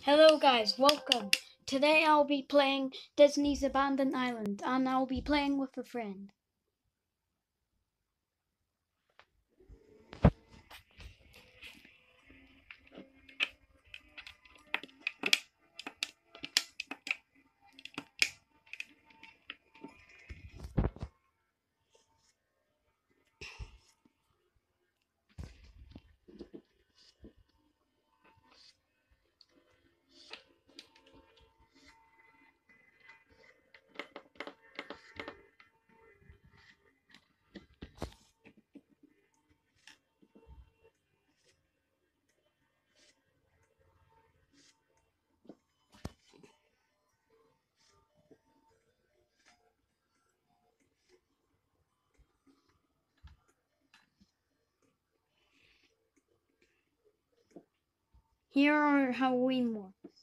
Hello guys, welcome. Today I'll be playing Disney's Abandoned Island and I'll be playing with a friend. Here are Halloween ones.